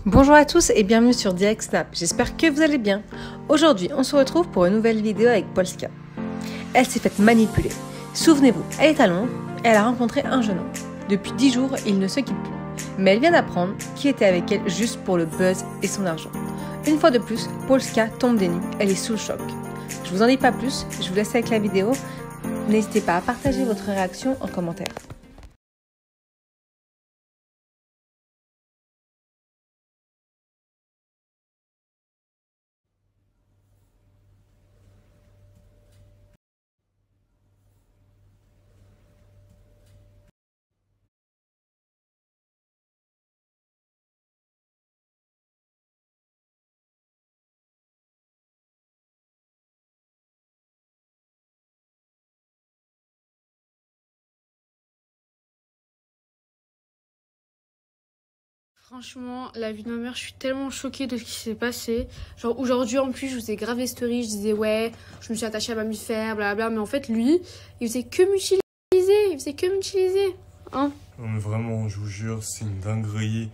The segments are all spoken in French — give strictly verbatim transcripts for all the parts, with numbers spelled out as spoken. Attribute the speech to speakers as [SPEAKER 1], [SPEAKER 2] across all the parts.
[SPEAKER 1] Bonjour à tous et bienvenue sur Direct Snap, j'espère que vous allez bien. Aujourd'hui, on se retrouve pour une nouvelle vidéo avec Polska. Elle s'est faite manipuler. Souvenez-vous, elle est à Londres et elle a rencontré un jeune homme. Depuis dix jours, ils ne se quittent plus. Mais elle vient d'apprendre qui était avec elle juste pour le buzz et son argent. Une fois de plus, Polska tombe des nues, elle est sous le choc. Je vous en dis pas plus, je vous laisse avec la vidéo. N'hésitez pas à partager votre réaction en commentaire.
[SPEAKER 2] Franchement, la vie de ma mère, je suis tellement choquée de ce qui s'est passé. Genre aujourd'hui en plus, je vous ai gravé story, je disais ouais, je me suis attachée à mammifère, blablabla. Mais en fait, lui, il faisait que m'utiliser, il faisait que m'utiliser. Hein?
[SPEAKER 3] Non mais vraiment, je vous jure, c'est une dinguerie.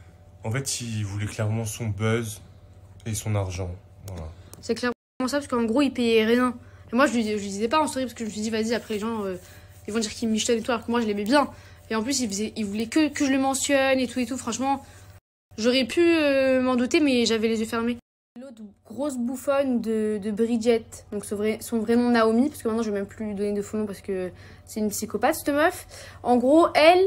[SPEAKER 3] En fait, il voulait clairement son buzz et son argent. Voilà.
[SPEAKER 2] C'est clairement ça, parce qu'en gros, il payait rien. Et moi, je lui, je lui disais pas en story, parce que je me suis dit, vas-y, après les gens, euh, ils vont dire qu'il me et tout, alors que moi, je l'aimais bien. Et en plus, il, faisait, il voulait que, que je le mentionne et tout et tout. Franchement, j'aurais pu euh, m'en douter, mais j'avais les yeux fermés. L'autre grosse bouffonne de, de Bridget, donc son vrai, son vrai nom Naomi, parce que maintenant je vais même plus lui donner de faux nom parce que c'est une psychopathe cette meuf. En gros, elle,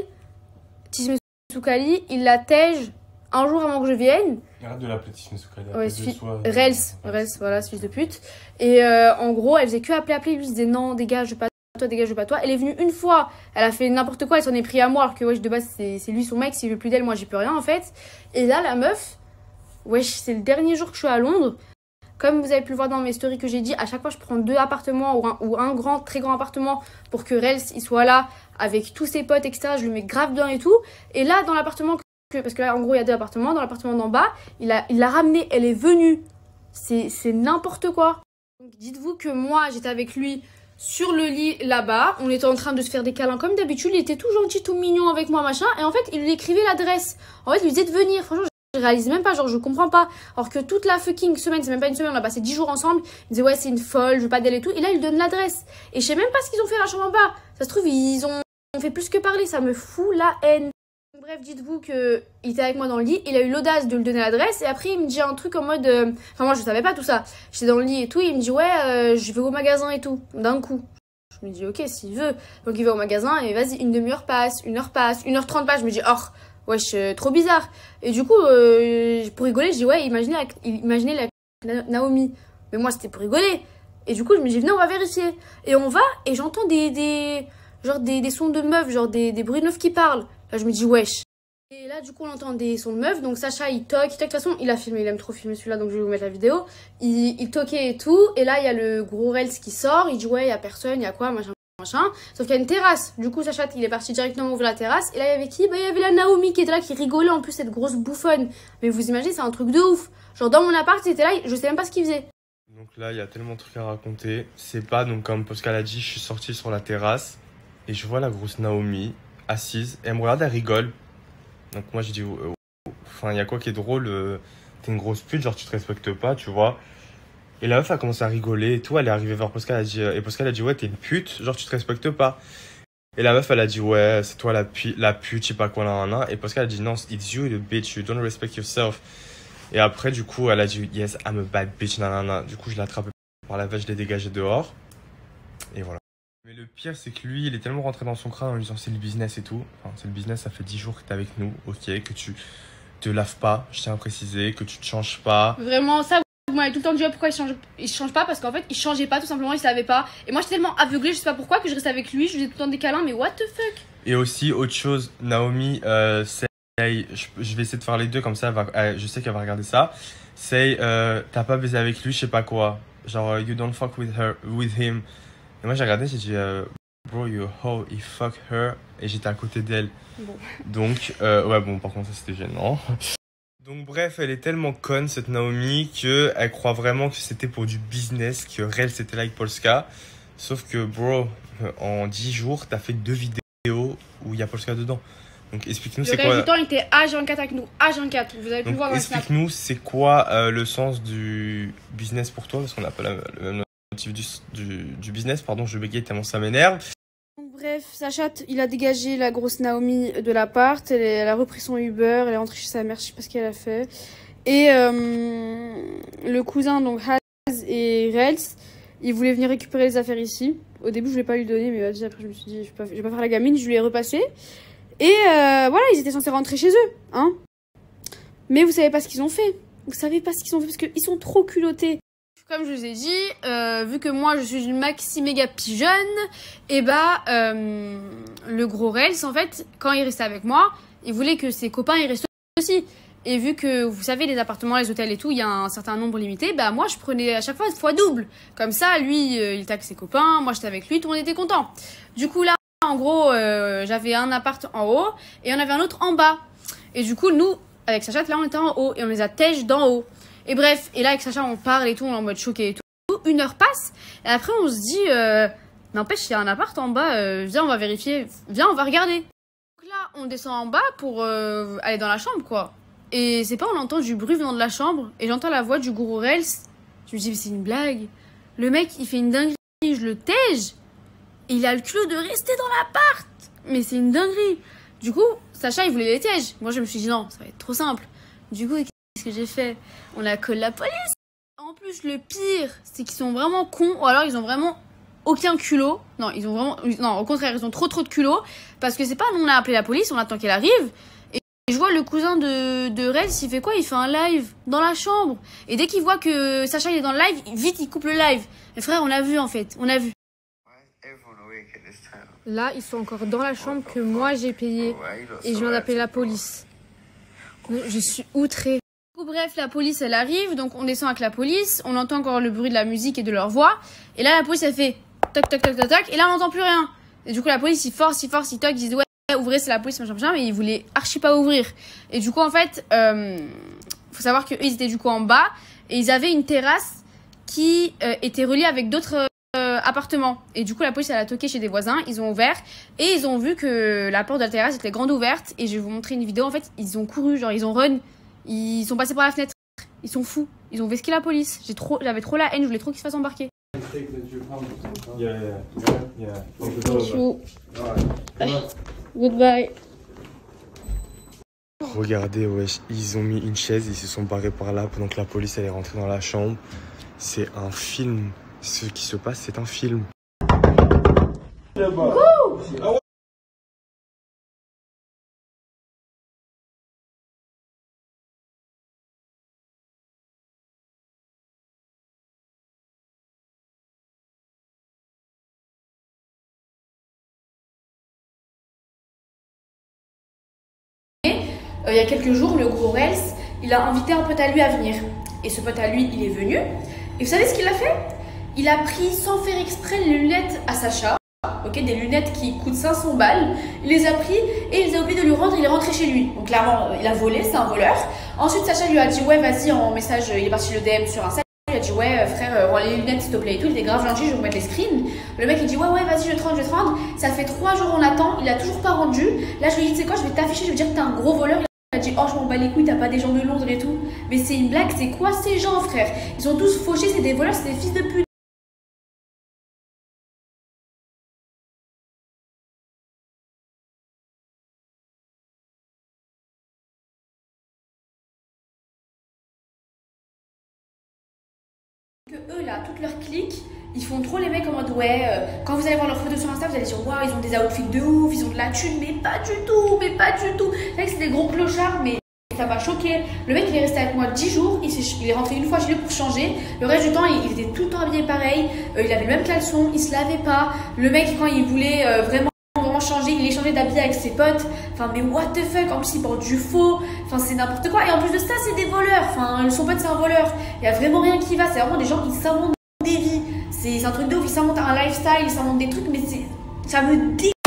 [SPEAKER 2] Tisme Soukali, il la tège un jour avant que je vienne.
[SPEAKER 3] Arrête de l'appeler Tisme Soukali.
[SPEAKER 2] Ouais, suite, Rels, Rels, voilà, fils de pute. Et euh, en gros, elle faisait que appeler, appeler, lui disait non, dégage pas toi, dégage pas toi. Elle est venue une fois, elle a fait n'importe quoi, elle s'en est pris à moi, alors que ouais, de base c'est lui son mec, s'il veut plus d'elle, moi j'ai plus rien en fait. Et là, la meuf, wesh, c'est le dernier jour que je suis à Londres. Comme vous avez pu le voir dans mes stories que j'ai dit, à chaque fois je prends deux appartements ou un, ou un grand, très grand appartement pour que Rels il soit là avec tous ses potes, et cetera. Je le mets grave bien et tout. Et là, dans l'appartement, parce que là en gros il y a deux appartements, dans l'appartement d'en bas, il l'a il l'a ramené, elle est venue. C'est n'importe quoi. Donc dites-vous que moi j'étais avec lui sur le lit là-bas, on était en train de se faire des câlins comme d'habitude, il était tout gentil, tout mignon avec moi, machin. Et en fait, il lui écrivait l'adresse. En fait, il lui disait de venir. Franchement, je réalise même pas, genre je comprends pas. Alors que toute la fucking semaine, c'est même pas une semaine, on a passé dix jours ensemble. Il disait ouais c'est une folle, je veux pas d'elle et tout. Et là il donne l'adresse. Et je sais même pas ce qu'ils ont fait à la chambre en bas. Ça se trouve ils ont, ont fait plus que parler, ça me fout la haine. Bref, dites-vous que il était avec moi dans le lit, il a eu l'audace de lui donner l'adresse et après il me dit un truc en mode... Euh... Enfin moi je savais pas tout ça. J'étais dans le lit et tout, il me dit ouais euh, je vais au magasin et tout, d'un coup. Je me dis ok s'il veut. Donc il va au magasin et vas-y une demi-heure passe, une heure passe, une heure trente passe, je me dis oh wesh, euh, trop bizarre. Et du coup, euh, pour rigoler, je dis ouais, imaginez la, imaginez la Naomi. Mais moi, c'était pour rigoler. Et du coup, je me dis venez, on va vérifier. Et on va, et j'entends des, des, genre des, des sons de meufs, genre des, des bruits de meufs qui parlent. Là, je me dis wesh. Et là, du coup, on entend des sons de meufs. Donc Sacha, il toque, il toque. De toute façon, il a filmé, il aime trop filmer celui-là, donc je vais vous mettre la vidéo. Il, il toquait et tout. Et là, il y a le gros Rels qui sort. Il dit ouais, il y a personne, il y a quoi, machin. Machin. Sauf qu'il y a une terrasse. Du coup, Sacha, il est parti directement ouvrir la terrasse. Et là, il y avait qui? Bah, il y avait la Naomi qui était là, qui rigolait en plus, cette grosse bouffonne. Mais vous imaginez, c'est un truc de ouf. Genre, dans mon appart, il était là, je sais même pas ce qu'il faisait.
[SPEAKER 3] Donc là, il y a tellement de trucs à raconter. C'est pas, donc comme Polska l'a dit, je suis sorti sur la terrasse et je vois la grosse Naomi assise. Et elle me regarde, elle rigole. Donc moi, j'ai dit, euh, enfin, il y a quoi qui est drôle? euh, T'es une grosse pute, genre, tu te respectes pas, tu vois. Et la meuf a commencé à rigoler et tout, elle est arrivée vers Polska, elle a dit, et Polska elle a dit ouais t'es une pute, genre tu te respectes pas. Et la meuf elle a dit ouais c'est toi la, pu la pute, je sais pas quoi là, là, là. Et Polska elle a dit non it's you the bitch, you don't respect yourself. Et après du coup elle a dit yes I'm a bad bitch, nanana. Du coup je l'ai attrapé par la vache, je l'ai dégagé dehors. Et voilà. Mais le pire c'est que lui il est tellement rentré dans son crâne en lui disant c'est le business et tout. Enfin c'est le business, ça fait dix jours que t'es avec nous, ok, que tu te laves pas, je tiens à préciser, que tu te changes pas.
[SPEAKER 2] Vraiment ça. Moi, tout le temps dit pourquoi il change, il change pas, parce qu'en fait il changeait pas, tout simplement il savait pas. Et moi j'étais tellement aveuglée, je sais pas pourquoi, que je reste avec lui, je faisais tout le temps des câlins, mais what the fuck.
[SPEAKER 3] Et aussi autre chose, Naomi, euh, c'est, je, je vais essayer de faire les deux comme ça, elle va, elle, je sais qu'elle va regarder ça. C'est euh, t'as pas baisé avec lui, je sais pas quoi, genre you don't fuck with her, with him. Et moi j'ai regardé, j'ai dit euh, bro you hoe, he fuck her, et j'étais à côté d'elle. Bon. Donc euh, ouais bon par contre ça c'était gênant. Donc bref, elle est tellement conne cette Naomi qu'elle croit vraiment que c'était pour du business, que Rels c'était là avec Polska. Sauf que bro, en dix jours, t'as fait deux vidéos où il y a Polska dedans. Donc explique-nous
[SPEAKER 2] Le
[SPEAKER 3] c'est
[SPEAKER 2] reste
[SPEAKER 3] quoi.
[SPEAKER 2] du temps, il était H vingt-quatre avec nous. H vingt-quatre, vous avez pu le
[SPEAKER 3] Donc
[SPEAKER 2] voir dans le snap.
[SPEAKER 3] explique-nous c'est quoi euh, le sens du business pour toi, parce qu'on n'a pas la- le même motif du, du, du business. Pardon, je bégaye tellement ça m'énerve.
[SPEAKER 2] Donc, bref, Sacha, il a dégagé la grosse Naomi de l'appart. Elle, est- elle a repris son Uber. Elle est rentrée chez sa mère. Je sais pas ce qu'elle a fait. Et euh, le cousin, donc Haz et Rels, ils voulaient venir récupérer les affaires ici. Au début, je voulais pas lui donner, mais vas-y, après, je me suis dit, je vais pas, je vais pas faire la gamine. Je lui ai repassé. Et euh, voilà, ils étaient censés rentrer chez eux. Hein. Mais vous savez pas ce qu'ils ont fait. Vous savez pas ce qu'ils ont fait parce qu'ils sont trop culottés. Comme je vous ai dit, euh, vu que moi je suis une maxi méga pigeonne, et bah euh, le gros Rels, en fait, quand il restait avec moi, il voulait que ses copains y restent aussi. Et vu que vous savez, les appartements, les hôtels et tout, il y a un certain nombre limité, bah moi je prenais à chaque fois fois double. Comme ça, lui, euh, il taxe ses copains, moi j'étais avec lui, tout le monde était content. Du coup là, en gros, euh, j'avais un appart en haut et on avait un autre en bas. Et du coup, nous, avec Sacha, là on était en haut et on les a tèches d'en haut. Et bref, et là avec Sacha on parle et tout, on est en mode choqué et tout. Une heure passe et après on se dit, euh, n'empêche, il y a un appart en bas, euh, viens on va vérifier, viens on va regarder. Donc là on descend en bas pour euh, aller dans la chambre quoi. Et c'est pas, on entend du bruit venant de la chambre et j'entends la voix du gourou Rels. Je me dis mais c'est une blague. Le mec il fait une dinguerie, je le tège. Et il a le culot de rester dans l'appart. Mais c'est une dinguerie. Du coup, Sacha il voulait les tèges. Moi je me suis dit non, ça va être trop simple. Du coup, qu'est-ce que j'ai fait? On a collé la police. En plus, le pire, c'est qu'ils sont vraiment cons. Ou alors, ils ont vraiment aucun culot. Non, ils ont vraiment... Non, au contraire, ils ont trop trop de culot. Parce que c'est pas, nous, on a appelé la police, on attend qu'elle arrive. Et je vois le cousin de, de Rels, il fait quoi? Il fait un live dans la chambre. Et dès qu'il voit que Sacha, il est dans le live, vite, il coupe le live. Et frère, on a vu, en fait. On a vu. Là, ils sont encore dans la chambre que moi, j'ai payé. Et je viens d'appeler la police. Je suis outrée. Du coup, bref, la police, elle arrive. Donc, on descend avec la police. On entend encore le bruit de la musique et de leur voix. Et là, la police, elle fait toc, toc, toc, toc, toc. Et là, on n'entend plus rien. Et du coup, la police, ils forcent, ils forcent, ils toquent. Ils disent, ouais, ouvrez, c'est la police, machin, machin. Mais ils voulaient archi pas ouvrir. Et du coup, en fait, euh, faut savoir qu'eux, ils étaient du coup en bas. Et ils avaient une terrasse qui euh, était reliée avec d'autres euh, appartements. Et du coup, la police, elle a toqué chez des voisins. Ils ont ouvert. Et ils ont vu que la porte de la terrasse était grande ouverte. Et je vais vous montrer une vidéo. En fait, ils ont couru, genre, ils ont run. Ils sont passés par la fenêtre. Ils sont fous. Ils ont vesqué la police. J'ai trop, j'avais trop la haine. Je voulais trop qu'ils se fassent embarquer.
[SPEAKER 3] Yeah, yeah, yeah.
[SPEAKER 2] Goodbye.
[SPEAKER 3] Regardez, wesh, ils ont mis une chaise, ils se sont barrés par là pendant que la police elle est rentrée dans la chambre. C'est un film. Ce qui se passe, c'est un film.
[SPEAKER 2] Euh, il y a quelques jours, le gros Rels, il a invité un pote à lui à venir. Et ce pote à lui, il est venu. Et vous savez ce qu'il a fait? Il a pris, sans faire exprès, les lunettes à Sacha. Ok, des lunettes qui coûtent cinq cents balles. Il les a pris et il les a oublié de lui rendre. Il est rentré chez lui. Donc clairement, il a volé, c'est un voleur. Ensuite, Sacha lui a dit, ouais, vas-y, en message, il est parti le D M sur Insta. Il a dit, ouais, frère, rends les lunettes s'il te plaît et tout. Il était grave gentil, je vais vous mettre les screens. Le mec, il dit, ouais, ouais, vas-y, je te rends, je vais te rendre. Ça fait trois jours, on attend. Il a toujours pas rendu. Là, je lui ai dit, tu sais quoi, je vais t'afficher, je vais dire que t'es un gros voleur. Il a dit, oh, je m'en bats les couilles, t'as pas des gens de Londres et tout. Mais c'est une blague, c'est quoi ces gens, frère? Ils sont tous fauchés, c'est des voleurs, c'est des fils de pute. Que eux là, toute leur clique, ils font trop les mecs en mode ouais, euh, quand vous allez voir leurs photos sur Insta, vous allez dire waouh, ils ont des outfits de ouf, ils ont de la thune, mais pas du tout, mais pas du tout. C'est vrai que c'est des gros clochards, mais ça m'a choqué. Le mec il est resté avec moi dix jours, il, est, il est rentré une fois chez lui pour changer. Le reste du temps, il, il était tout le temps habillé pareil, euh, il avait le même caleçon, il se lavait pas. Le mec quand il voulait euh, vraiment vraiment changer, il échangeait d'habits avec ses potes. Enfin mais what the fuck, en plus il porte du faux. Enfin c'est n'importe quoi. Et en plus de ça c'est des voleurs. Enfin son pote c'est un voleur. Il y a vraiment rien qui va. C'est vraiment des gens qui s'inventent des vies. C'est un truc de ouf. Ils s'inventent un lifestyle, ils s'inventent des trucs, mais c'est ça me dé